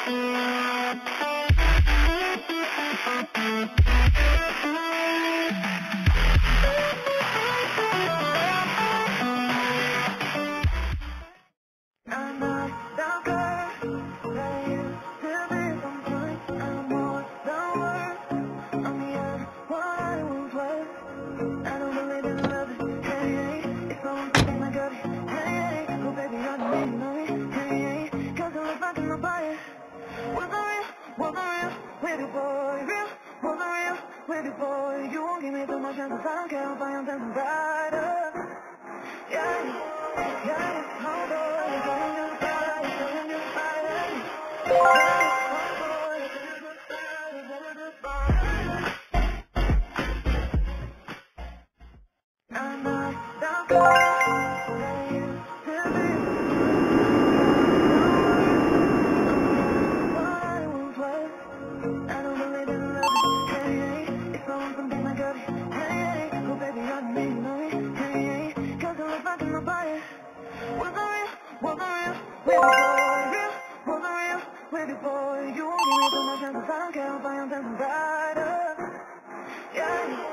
Baby boy, you won't give me too much chances. I don't care if I am dancing brighter. Yeah, yeah, hold on, you're going to fight, you're going to fight. Yeah, hold on, you're going to fight, you're going to fight. I'm not that girl that used to be. What I once was. I don't believe in love. Hey, hey, it's all something I got. Hey, hey, oh baby, I need you know it. Hey, hey, 'cause I look back in my body. Was I real? Was I real? Baby boy, real? Was I real? Baby boy, you won't give me too much chances. I don't care if I am dancing brighter. Yeah.